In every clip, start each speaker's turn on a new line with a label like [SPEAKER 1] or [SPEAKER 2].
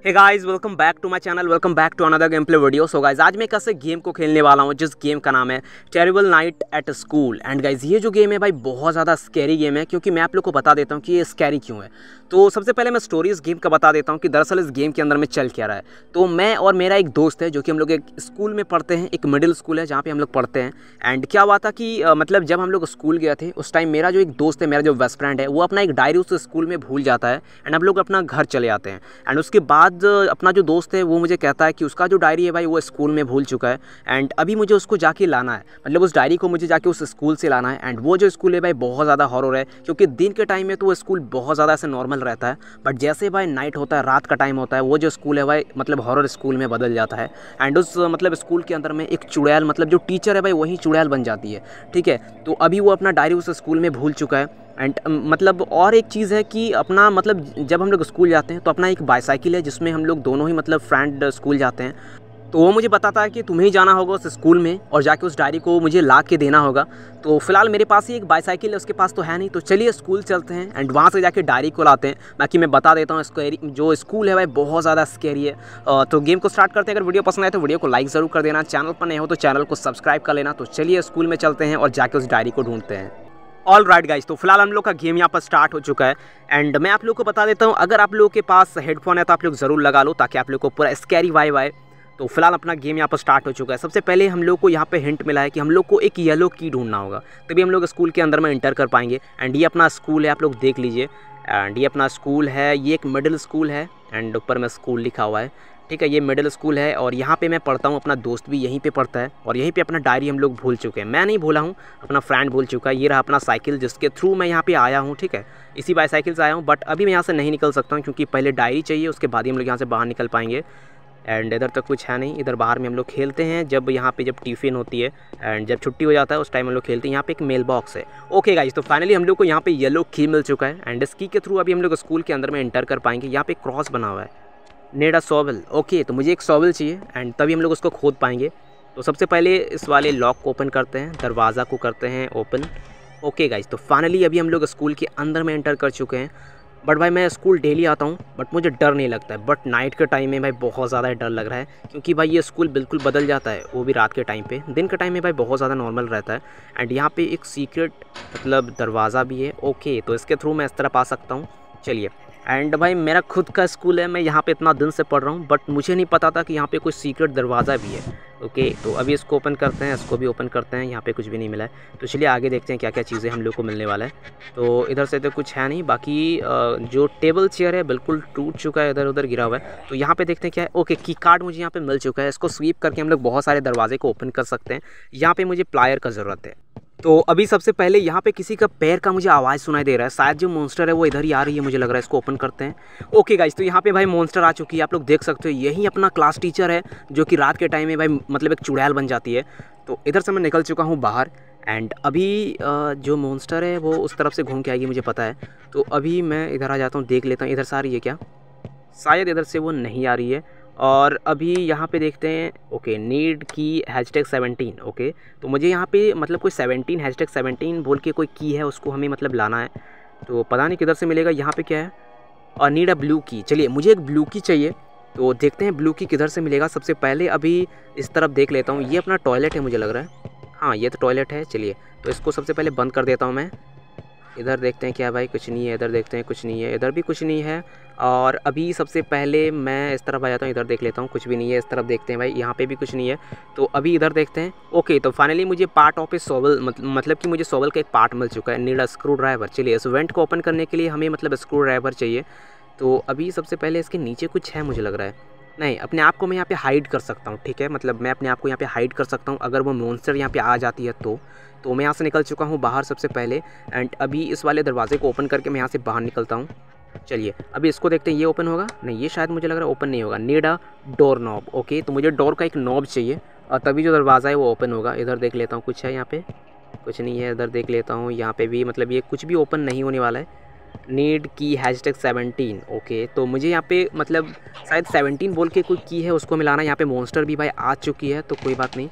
[SPEAKER 1] Hey guys, welcome back to my channel, welcome back to another game play video. So guys, आज मैं एक ऐसे game को खेलने वाला हूँ जिस गेम का नाम है terrible night at school. And guys, ये जो गेम है भाई बहुत ज़्यादा स्कैरी गेम है, क्योंकि मैं आप लोग को बता देता हूँ कि ये स्कैरी क्यों है। तो सबसे पहले मैं स्टोरी इस गेम का बता देता हूँ कि दरअसल इस गेम के अंदर में चल क्या रहा है। तो मैं और मेरा एक दोस्त है जो कि हम लोग एक स्कूल में पढ़ते हैं, एक मिडिल स्कूल है जहाँ पर हम लोग पढ़ते हैं। एंड क्या हुआ था कि मतलब जब हम लोग स्कूल गए थे उस टाइम मेरा जो एक दोस्त है, मेरा जो बेस्ट फ्रेंड है, वो अपना एक डायरी उस स्कूल में भूल जाता है। एंड हम लोग अपना घर चले आते हैं। एंड उसके बाद अपना जो दोस्त है वो मुझे कहता है कि उसका जो डायरी है भाई वो स्कूल में भूल चुका है। एंड अभी मुझे उसको जाके लाना है, मतलब उस डायरी को मुझे जाके उस स्कूल से लाना है। एंड वो जो स्कूल है भाई बहुत ज़्यादा हॉरर है, क्योंकि दिन के टाइम में तो वो स्कूल बहुत ज़्यादा ऐसे नॉर्मल रहता है, बट जैसे भाई नाइट होता है, रात का टाइम होता है, वो जो स्कूल है भाई मतलब हॉरर स्कूल में बदल जाता है। एंड उस मतलब स्कूल के अंदर में एक चुड़ैल, मतलब जो टीचर है भाई वही चुड़ैल बन जाती है। ठीक है, तो अभी वो अपना डायरी उस स्कूल में भूल चुका है। एंड मतलब और एक चीज़ है कि अपना मतलब जब हम लोग स्कूल जाते हैं तो अपना एक बाईसाइकिल है जिसमें हम लोग दोनों ही मतलब फ्रेंड स्कूल जाते हैं। तो वो मुझे बताता है कि तुम्हें ही जाना होगा उस स्कूल में और जाके उस डायरी को मुझे ला के देना होगा। तो फिलहाल मेरे पास ही एक बाईसाइकिल है, उसके पास तो है नहीं। तो चलिए स्कूल चलते हैं एंड वहाँ से जाके डायरी को लाते हैं। बाकी मैं बता देता हूँ जो स्कूल है भाई बहुत ज़्यादा स्कैरी है। तो गेम को स्टार्ट करते हैं। अगर वीडियो पसंद आए तो वीडियो को लाइक ज़रूर कर देना, चैनल पर नए हो तो चैनल को सब्सक्राइब कर लेना। तो चलिए स्कूल में चलते हैं और जाके उस डायरी को ढूंढते हैं। ऑल राइट गाइज, तो फिलहाल हम लोग का गेम यहाँ पर स्टार्ट हो चुका है। एंड मैं आप लोग को बता देता हूँ, अगर आप लोगों के पास हेडफोन है तो आप लोग ज़रूर लगा लो ताकि आप लोग को पूरा स्कैरी वाइब आए। तो फिलहाल अपना गेम यहाँ पर स्टार्ट हो चुका है। सबसे पहले हम लोग को यहाँ पे हिंट मिला है कि हम लोग को एक येलो की ढूंढना होगा, तभी हम लोग स्कूल के अंदर में इंटर कर पाएंगे। एंड ये अपना स्कूल है, आप लोग देख लीजिए। एंड ये अपना स्कूल है, ये एक मिडिल स्कूल है एंड ऊपर में स्कूल लिखा हुआ है। ठीक है, ये मिडिल स्कूल है और यहाँ पे मैं पढ़ता हूँ, अपना दोस्त भी यहीं पे पढ़ता है और यहीं पे अपना डायरी हम लोग भूल चुके हैं। मैं नहीं भूला हूँ, अपना फ्रेंड भूल चुका है। ये रहा अपना साइकिल जिसके थ्रू मैं यहाँ पे आया हूँ। ठीक है, इसी बाईसाइकिल से आया हूँ, बट अभी मैं यहाँ से नहीं निकल सकता हूँ क्योंकि पहले डायरी चाहिए, उसके बाद ही हम लोग यहाँ से बाहर निकल पाएंगे। एंड इधर तक कुछ है नहीं, इधर बाहर में हम लोग खेलते हैं जब यहाँ पे जब टिफ़िन होती है एंड जब छुट्टी हो जाता है उस टाइम हम लोग खेलते हैं। यहाँ पे एक मेल बॉक्स है। ओके गाइज, तो फाइनली हम लोग को यहाँ पे येलो की मिल चुका है एंड इस की के थ्रू अभी हम लोग स्कूल के अंदर में एंटर कर पाएंगे। यहाँ पे क्रॉस बना हुआ है, नीड अ शॉवल। ओके, तो मुझे एक शॉवल चाहिए एंड तभी हम लोग उसको खोद पाएंगे। तो सबसे पहले इस वाले लॉक को ओपन करते हैं, दरवाज़ा को करते हैं ओपन। ओके गाइज, तो फाइनली अभी हम लोग स्कूल के अंदर में एंटर कर चुके हैं। बट भाई मैं स्कूल डेली आता हूँ बट मुझे डर नहीं लगता है, बट नाइट के टाइम में भाई बहुत ज़्यादा डर लग रहा है, क्योंकि भाई ये स्कूल बिल्कुल बदल जाता है, वो भी रात के टाइम पे। दिन के टाइम में भाई बहुत ज़्यादा नॉर्मल रहता है। एंड यहाँ पे एक सीक्रेट मतलब दरवाज़ा भी है। ओके, तो इसके थ्रू मैं इस तरफ आ सकता हूँ। चलिए, एंड भाई मेरा खुद का स्कूल है, मैं यहाँ पे इतना दिन से पढ़ रहा हूँ बट मुझे नहीं पता था कि यहाँ पे कोई सीक्रेट दरवाज़ा भी है। ओके, तो अभी इसको ओपन करते हैं, इसको भी ओपन करते हैं। यहाँ पे कुछ भी नहीं मिला है, तो चलिए आगे देखते हैं क्या क्या चीज़ें हम लोग को मिलने वाला है। तो इधर से तो कुछ है नहीं, बाकी जो टेबल चेयर है बिल्कुल टूट चुका है, इधर उधर गिरा हुआ है। तो यहाँ पे देखते हैं क्या है। ओके, की कार्ड मुझे यहाँ पे मिल चुका है, इसको स्वीप करके हम लोग बहुत सारे दरवाजे को ओपन कर सकते हैं। यहाँ पे मुझे प्लायर का ज़रूरत है। तो अभी सबसे पहले यहाँ पे किसी का पैर का मुझे आवाज़ सुनाई दे रहा है, शायद जो मॉन्स्टर है वो इधर ही आ रही है, मुझे लग रहा है। इसको ओपन करते हैं। ओके गाइस, तो यहाँ पे भाई मॉन्स्टर आ चुकी है, आप लोग देख सकते हो। यही अपना क्लास टीचर है जो कि रात के टाइम में भाई मतलब एक चुड़ैल बन जाती है। तो इधर से मैं निकल चुका हूँ बाहर एंड अभी जो मॉन्स्टर है वो उस तरफ से घूम के आएगी, मुझे पता है। तो अभी मैं इधर आ जाता हूँ, देख लेता हूँ इधर से आ रही है क्या। शायद इधर से वो नहीं आ रही है। और अभी यहाँ पे देखते हैं। ओके, नीड की #17। ओके, तो मुझे यहाँ पे मतलब कोई 17 #17 बोल के कोई की है, उसको हमें मतलब लाना है। तो पता नहीं किधर से मिलेगा। यहाँ पे क्या है, और नीड अ ब्लू की। चलिए, मुझे एक ब्लू की चाहिए, तो देखते हैं ब्लू की किधर से मिलेगा। सबसे पहले अभी इस तरफ देख लेता हूँ। ये अपना टॉयलेट है मुझे लग रहा है। हाँ, ये तो टॉयलेट है। चलिए, तो इसको सबसे पहले बंद कर देता हूँ मैं। इधर देखते हैं क्या है भाई, कुछ नहीं है। इधर देखते हैं, कुछ नहीं है। इधर भी कुछ नहीं है। और अभी सबसे पहले मैं इस तरफ आ जाता हूँ, इधर देख लेता हूँ, कुछ भी नहीं है। इस तरफ देखते हैं भाई, यहाँ पे भी कुछ नहीं है। तो अभी इधर देखते हैं। ओके, तो फाइनली मुझे पार्ट ऑफ ए शॉवल मतलब कि मुझे शॉवल का एक पार्ट मिल चुका है। Need a screwdriver. चलिए, इस वेंट को ओपन करने के लिए हमें मतलब स्क्रू ड्राइवर चाहिए। तो अभी सबसे पहले इसके नीचे कुछ है मुझे लग रहा है। नहीं, अपने आप को मैं यहाँ पे हाइड कर सकता हूँ। ठीक है, मतलब मैं अपने आप को यहाँ पे हाइड कर सकता हूँ अगर वो मॉन्स्टर यहाँ पे आ जाती है तो मैं यहाँ से निकल चुका हूँ बाहर सबसे पहले। एंड अभी इस वाले दरवाजे को ओपन करके मैं यहाँ से बाहर निकलता हूँ। चलिए, अभी इसको देखते हैं, ये ओपन होगा। नहीं, ये शायद मुझे लग रहा है ओपन नहीं होगा। Need a doorknob. Okay, तो मुझे डोर का एक नॉब चाहिए और तभी जो दरवाज़ा है वो ओपन होगा। इधर देख लेता हूँ, कुछ है यहाँ पे, कुछ नहीं है। इधर देख लेता हूँ, यहाँ पे भी मतलब ये कुछ भी ओपन नहीं होने वाला है। नीड की #17। ओके, तो मुझे यहाँ पे मतलब शायद 17 बोल के कोई की है, उसको मिलाना। यहाँ पे मॉन्स्टर भी भाई आ चुकी है, तो कोई बात नहीं।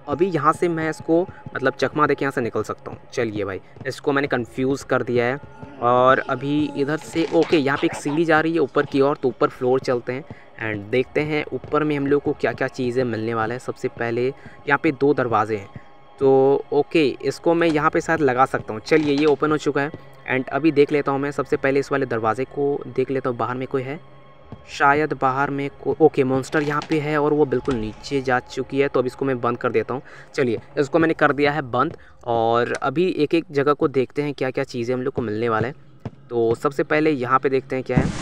[SPEAKER 1] अभी यहाँ से मैं इसको मतलब चकमा देके यहाँ से निकल सकता हूँ। चलिए भाई, इसको मैंने कंफ्यूज कर दिया है। और अभी इधर से ओके, यहाँ पे एक सीढ़ी जा रही है ऊपर की ओर, तो ऊपर फ्लोर चलते हैं एंड देखते हैं ऊपर में हम लोग को क्या क्या चीज़ें मिलने वाला है। सबसे पहले यहाँ पे 2 दरवाजे हैं, तो ओके इसको मैं यहाँ पे शायद लगा सकता हूँ। चलिए ये ओपन हो चुका है एंड अभी देख लेता हूँ मैं सबसे पहले इस वाले दरवाजे को देख लेता हूँ, बाहर में कोई है शायद, बाहर में ओके मॉन्स्टर यहाँ पे है और वो बिल्कुल नीचे जा चुकी है, तो अब इसको मैं बंद कर देता हूँ। चलिए इसको मैंने कर दिया है बंद और अभी एक एक जगह को देखते हैं क्या क्या चीज़ें हम लोग को मिलने वाला है। तो सबसे पहले यहाँ पे देखते हैं क्या है,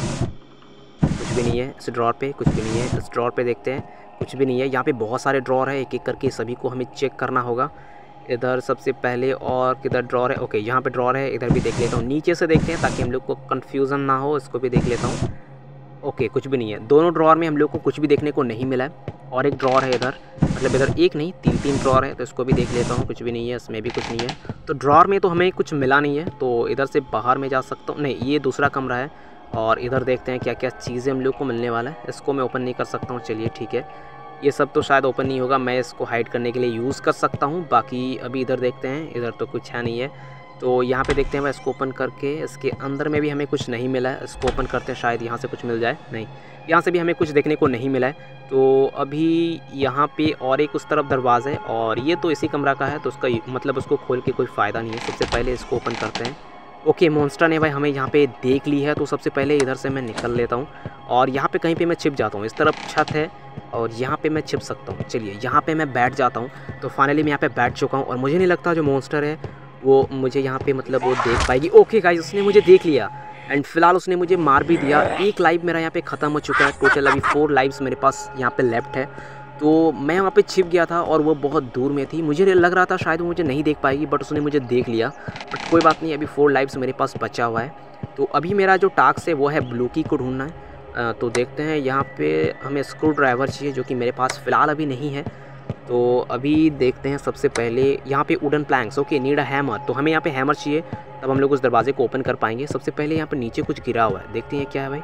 [SPEAKER 1] कुछ भी नहीं है। इस ड्रॉर पे कुछ भी नहीं है, इस ड्रॉर पे देखते हैं कुछ भी नहीं है। यहाँ पे बहुत सारे ड्रॉर है, एक एक करके सभी को हमें चेक करना होगा। इधर सबसे पहले और किधर ड्रॉर है, ओके यहाँ पे ड्रॉर है, इधर भी देख लेता हूँ। नीचे से देखते हैं ताकि हम लोग को कन्फ्यूज़न ना हो, इसको भी देख लेता हूँ। ओके कुछ भी नहीं है, दोनों ड्रॉर में हम लोग को कुछ भी देखने को नहीं मिला है। और एक ड्रॉर है इधर, मतलब इधर एक नहीं 3 ड्रॉर है, तो इसको भी देख लेता हूँ। कुछ भी नहीं है, इसमें भी कुछ नहीं है। तो ड्रॉर में तो हमें कुछ मिला नहीं है, तो इधर से बाहर में जा सकता हूँ। नहीं, ये दूसरा कमरा है। और इधर देखते हैं क्या क्या चीज़ें हम लोग को मिलने वाला है। इसको मैं ओपन नहीं कर सकता हूँ, चलिए ठीक है। ये सब तो शायद ओपन नहीं होगा, मैं इसको हाइड करने के लिए यूज़ कर सकता हूँ। बाकी अभी इधर देखते हैं, इधर तो कुछ है नहीं है। तो यहाँ पे देखते हैं, मैं इसको ओपन करके इसके अंदर में भी हमें कुछ नहीं मिला है। इसको ओपन करते हैं, शायद यहाँ से कुछ मिल जाए। नहीं, यहाँ से भी हमें कुछ देखने को नहीं मिला है। तो अभी यहाँ पे और एक उस तरफ दरवाज़ा है और ये तो इसी कमरा का है, तो उसका मतलब उसको खोल के कोई फ़ायदा नहीं है। सबसे पहले इसको ओपन करते हैं। ओके मॉन्स्टर ने भाई हमें यहाँ पे देख ली है, तो सबसे पहले इधर से मैं निकल लेता हूँ और यहाँ पे कहीं पे मैं छिप जाता हूँ। इस तरफ छत है और यहाँ पे मैं छिप सकता हूँ। चलिए यहाँ पे मैं बैठ जाता हूँ। तो फाइनली मैं यहाँ पे बैठ चुका हूँ और मुझे नहीं लगता जो मॉन्स्टर है वो मुझे यहाँ पे मतलब वो देख पाएगी। ओके गाइस, उसने मुझे देख लिया एंड फिलहाल उसने मुझे मार भी दिया। एक लाइफ मेरा यहाँ पे ख़त्म हो चुका है। टोटल अभी 4 लाइव्स मेरे पास यहाँ पे लेफ्ट है। तो मैं वहाँ पे छिप गया था और वो बहुत दूर में थी। मुझे लग रहा था शायद वो मुझे नहीं देख पाएगी, बट उसने मुझे देख लिया। बट कोई बात नहीं, अभी 4 लाइव्स मेरे पास बचा हुआ है। तो अभी मेरा जो टास्क है वो है ब्लू की को ढूंढना है। तो देखते हैं, यहाँ पे हमें स्क्रू ड्राइवर चाहिए जो कि मेरे पास फ़िलहाल अभी नहीं है। तो अभी देखते हैं, सबसे पहले यहाँ पे wooden planks, okay need a hammer. तो हमें यहाँ पे हैमर चाहिए, तब हम लोग उस दरवाजे को ओपन कर पाएंगे। सबसे पहले यहाँ पे नीचे कुछ गिरा हुआ है, देखते हैं क्या है भाई।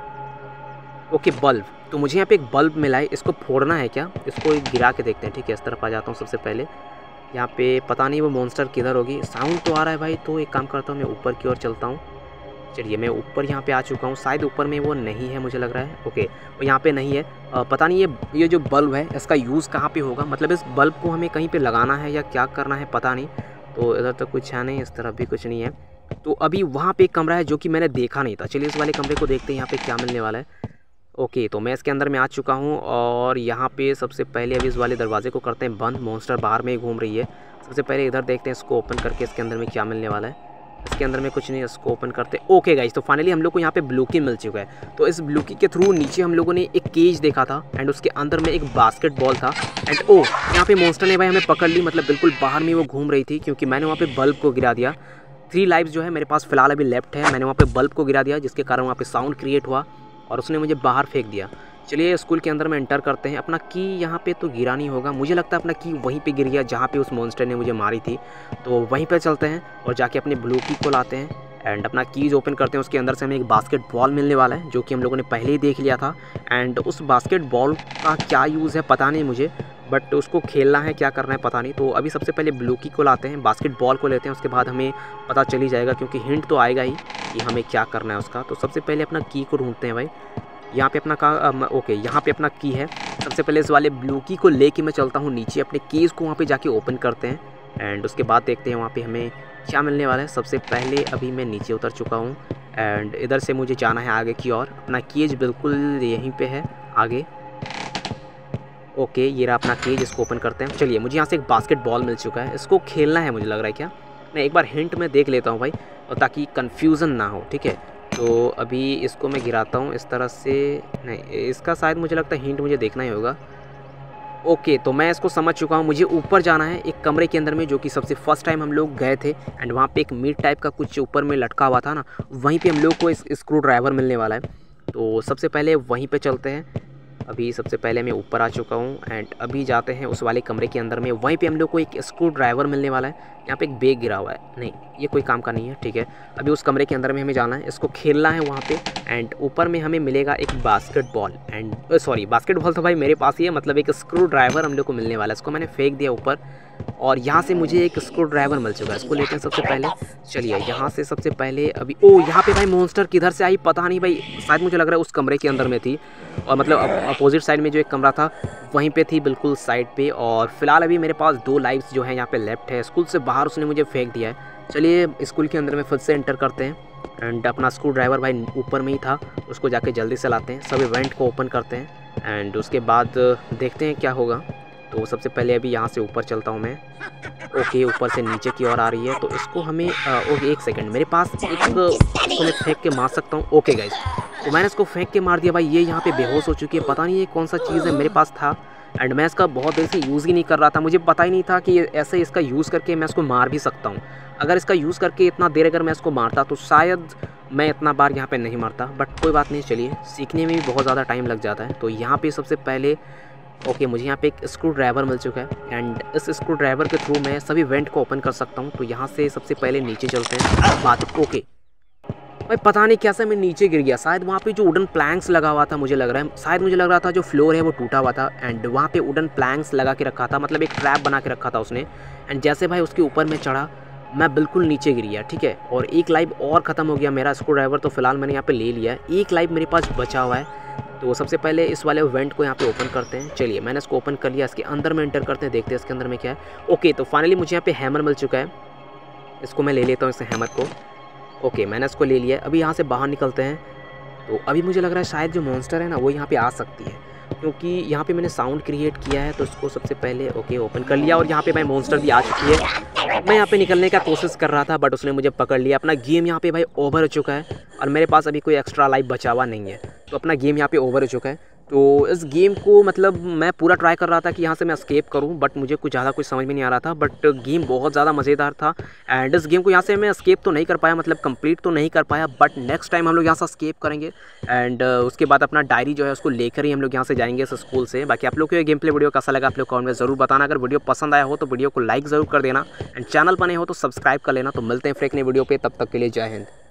[SPEAKER 1] ओके बल्ब, तो मुझे यहाँ पे एक बल्ब मिला है, इसको फोड़ना है क्या, इसको गिरा के देखते हैं। ठीक है, इस तरफ आ जाता हूँ। सबसे पहले यहाँ पे पता नहीं वो मॉन्स्टर किधर होगी, साउंड तो आ रहा है भाई। तो एक काम करता हूँ, मैं ऊपर की ओर चलता हूँ। चलिए मैं ऊपर यहाँ पे आ चुका हूँ, शायद ऊपर में वो नहीं है मुझे लग रहा है। ओके वो यहाँ पे नहीं है। पता नहीं ये जो बल्ब है इसका यूज़ कहाँ पे होगा, मतलब इस बल्ब को हमें कहीं पे लगाना है या क्या करना है पता नहीं। तो इधर तो कुछ है नहीं, इस तरफ भी कुछ नहीं है। तो अभी वहाँ पे एक कमरा है जो कि मैंने देखा नहीं था। चलिए इस वाले कमरे को देखते हैं यहाँ पे क्या मिलने वाला है। ओके तो मैं इसके अंदर में आ चुका हूँ और यहाँ पे सबसे पहले अभी इस वाले दरवाजे को करते हैं बंद। मॉन्स्टर बाहर में ही घूम रही है। सबसे पहले इधर देखते हैं, इसको ओपन करके इसके अंदर में क्या मिलने वाला है। इसके अंदर में कुछ नहीं, इसको ओपन करते। ओके गाइस, तो फाइनली हम लोग को यहाँ पे ब्लू की मिल चुका है। तो इस ब्लू की के थ्रू नीचे हम लोगों ने एक केज देखा था एंड उसके अंदर में एक बास्केटबॉल था एंड ओ यहाँ पे मॉन्स्टर ने भाई हमें पकड़ ली, मतलब बिल्कुल बाहर में वो घूम रही थी क्योंकि मैंने वहाँ पे बल्ब को गिरा दिया। 3 लाइव्स जो है मेरे पास फिलहाल अभी लेफ्ट है। मैंने वहाँ पे बल्ब को गिरा दिया जिसके कारण वहाँ पे साउंड क्रिएट हुआ और उसने मुझे बाहर फेंक दिया। चलिए स्कूल के अंदर में एंटर करते हैं। अपना की यहाँ पे तो गिरा नहीं होगा, मुझे लगता है अपना की वहीं पे गिर गया जहाँ पे उस मॉन्स्टर ने मुझे मारी थी। तो वहीं पे चलते हैं और जाके अपने ब्लू की को लाते हैं एंड अपना कीज ओपन करते हैं। उसके अंदर से हमें एक बास्केटबॉल मिलने वाला है जो कि हम लोगों ने पहले ही देख लिया था। एंड उस बास्केटबॉल का क्या यूज़ है पता नहीं मुझे, बट उसको खेलना है, क्या करना है पता नहीं। तो अभी सबसे पहले ब्लू की को लाते हैं, बास्केटबॉल को लेते हैं, उसके बाद हमें पता चल ही जाएगा क्योंकि हिंट तो आएगा ही कि हमें क्या करना है उसका। तो सबसे पहले अपना की को ढूंढते हैं भाई। यहाँ पे अपना ओके यहाँ पे अपना की है। सबसे पहले इस वाले ब्लू की को लेके मैं चलता हूँ नीचे, अपने केज को वहाँ पे जाके ओपन करते हैं एंड उसके बाद देखते हैं वहाँ पे हमें क्या मिलने वाला है। सबसे पहले अभी मैं नीचे उतर चुका हूँ एंड इधर से मुझे जाना है आगे की ओर। अपना केज बिल्कुल यहीं पे है आगे। ओके ये रहा अपना केज, इसको ओपन करते हैं। चलिए मुझे यहाँ से एक बास्केटबॉल मिल चुका है, इसको खेलना है मुझे लग रहा है। क्या मैं एक बार हिंट में देख लेता हूँ भाई, और ताकि कन्फ्यूज़न ना हो। ठीक है तो अभी इसको मैं गिराता हूँ इस तरह से। नहीं, इसका शायद मुझे लगता है हिंट मुझे देखना ही होगा। ओके तो मैं इसको समझ चुका हूँ, मुझे ऊपर जाना है एक कमरे के अंदर में जो कि सबसे फर्स्ट टाइम हम लोग गए थे एंड वहाँ पे एक मीट टाइप का कुछ ऊपर में लटका हुआ था ना, वहीं पे हम लोग को इस स्क्रू ड्राइवर मिलने वाला है। तो सबसे पहले वहीं पे चलते हैं अभी सबसे पहले मैं ऊपर आ चुका हूँ एंड अभी जाते हैं उस वाले कमरे के अंदर में। वहीं पे हम लोग को एक स्क्रू ड्राइवर मिलने वाला है। यहाँ पे एक बैग गिरा हुआ है, नहीं ये कोई काम का नहीं है, ठीक है। अभी उस कमरे के अंदर में हमें जाना है, इसको खेलना है वहाँ पे। एंड ऊपर में हमें मिलेगा एक बास्केटबॉल एंड सॉरी बास्केटबॉल तो भाई मेरे पास ही है, मतलब एक स्क्रू ड्राइवर हम लोग को मिलने वाला है। इसको मैंने फेंक दिया ऊपर और यहाँ से मुझे एक स्क्रू ड्राइवर मिल चुका है। इसको लेते हैं सबसे पहले। चलिए यहाँ से सबसे पहले अभी यहाँ पे भाई मॉन्स्टर किधर से आई पता नहीं भाई, शायद मुझे लग रहा है उस कमरे के अंदर में थी और मतलब अपोजिट साइड में जो एक कमरा था वहीं पे थी, बिल्कुल साइड पे। और फिलहाल अभी मेरे पास 2 लाइफ्स जो है यहाँ पे लेफ्ट है। स्कूल से बाहर उसने मुझे फेंक दिया है। चलिए स्कूल के अंदर में फिर से एंटर करते हैं एंड अपना स्क्रू ड्राइवर भाई ऊपर में ही था, उसको जाके जल्दी से लाते हैं। सब इवेंट को ओपन करते हैं एंड उसके बाद देखते हैं क्या होगा। तो सबसे पहले अभी यहाँ से ऊपर चलता हूँ मैं। ओके ऊपर से नीचे की ओर आ रही है, तो इसको हमें ओके एक सेकंड, मेरे पास इसको मैं फेंक के मार सकता हूँ। ओके गाइस, तो मैंने इसको फेंक के मार दिया भाई। ये यहाँ पे बेहोश हो चुकी है, पता नहीं ये कौन सा चीज़ है, मेरे पास था एंड मैं इसका बहुत देर से यूज़ ही नहीं कर रहा था। मुझे पता ही नहीं था कि ऐसे इसका यूज़ करके मैं इसको मार भी सकता हूँ। अगर इसका यूज़ करके इतना देर अगर मैं इसको मारता तो शायद मैं इतना बार यहाँ पे नहीं मारता, बट कोई बात नहीं। चलिए सीखने में भी बहुत ज़्यादा टाइम लग जाता है। तो यहाँ पे सबसे पहले ओके मुझे यहाँ पे एक स्क्रू ड्राइवर मिल चुका है एंड इस स्क्रू ड्राइवर के थ्रू मैं सभी वेंट को ओपन कर सकता हूँ। तो यहाँ से सबसे पहले नीचे चलते हैं। बात ओके भाई पता नहीं कैसे मैं नीचे गिर गया। शायद वहाँ पे जो वुडन प्लैंक्स लगा हुआ था, मुझे लग रहा था जो फ्लोर है वो टूटा हुआ था एंड वहाँ पे वुडन प्लैंक्स लगा के रखा था, मतलब एक ट्रैप बना के रखा था उसने। एंड जैसे भाई उसके ऊपर मैं चढ़ा मैं बिल्कुल नीचे गिर गया, ठीक है। और एक लाइफ और ख़त्म हो गया मेरा स्क्रू ड्राइवर, तो फिलहाल मैंने यहाँ पे ले लिया है। एक लाइफ मेरे पास बचा हुआ है। तो सबसे पहले इस वाले वेंट को यहाँ पे ओपन करते हैं। चलिए मैंने इसको ओपन कर लिया, इसके अंदर में एंटर करते हैं, देखते हैं इसके अंदर में क्या है। ओके तो फाइनली मुझे यहाँ पे हैमर मिल चुका है, इसको मैं ले लेता हूँ इस हैमर को। ओके मैंने इसको ले लिया। अभी यहाँ से बाहर निकलते हैं। तो अभी मुझे लग रहा है शायद जो मॉन्स्टर है ना वो यहाँ पे आ सकती है, क्योंकि यहाँ पे मैंने साउंड क्रिएट किया है। तो इसको सबसे पहले ओके ओपन कर लिया और यहाँ पे भाई मॉन्स्टर भी आ चुकी है। मैं यहाँ पे निकलने का कोशिश कर रहा था बट उसने मुझे पकड़ लिया। अपना गेम यहाँ पे भाई ओवर हो चुका है और मेरे पास अभी कोई एक्स्ट्रा लाइफ बचा हुआ नहीं है। तो अपना गेम यहाँ पे ओवर हो चुका है। तो इस गेम को मतलब मैं पूरा ट्राई कर रहा था कि यहाँ से मैं एस्केप करूँ, बट मुझे कुछ ज़्यादा कुछ समझ में नहीं आ रहा था। बट गेम बहुत ज़्यादा मज़ेदार था एंड इस गेम को यहाँ से मैं एस्केप तो नहीं कर पाया, मतलब कंप्लीट तो नहीं कर पाया। बट नेक्स्ट टाइम हम लोग यहाँ से एस्केप करेंगे एंड उसके बाद अपना डायरी जो है उसको लेकर ही हम लोग यहाँ से जाएंगे इस स्कूल से। बाकी आप लोग को ये गेम प्ले वीडियो कैसा लगा आप लोग कमेंट में ज़रूर बताना। अगर वीडियो पसंद आया हो तो वीडियो को लाइक ज़रूर कर देना एंड चैनल पर नहीं हो तो सब्सक्राइब कर लेना। तो मिलते हैं फिर एक नई वीडियो पे, तब तक के लिए जय हिंद।